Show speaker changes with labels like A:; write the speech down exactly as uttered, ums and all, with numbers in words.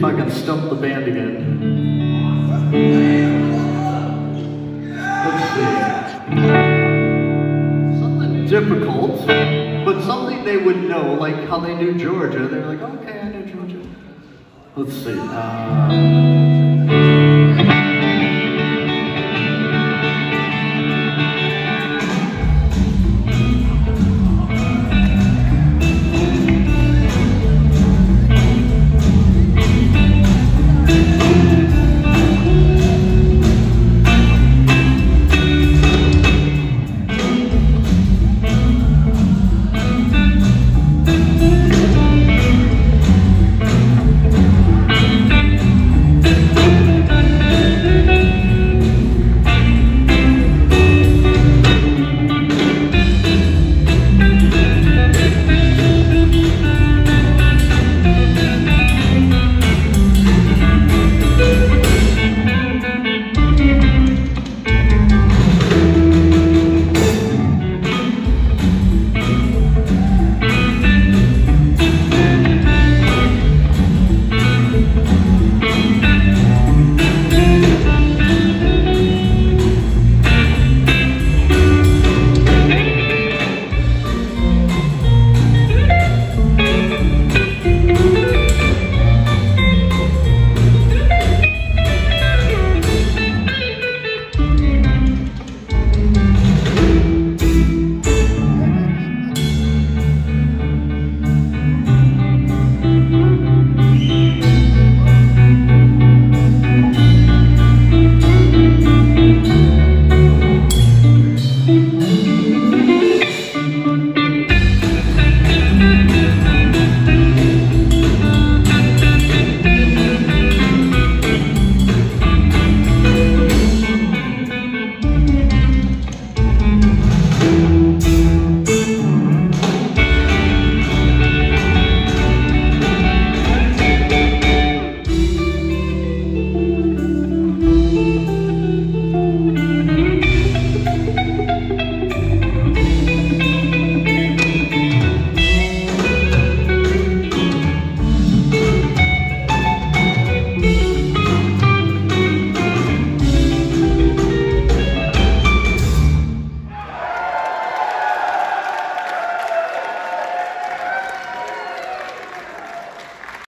A: if I can stump the band again. Let's see. Something difficult, but something they would know, like how they knew Georgia. They're like, okay, I know Georgia. Let's see. Uh,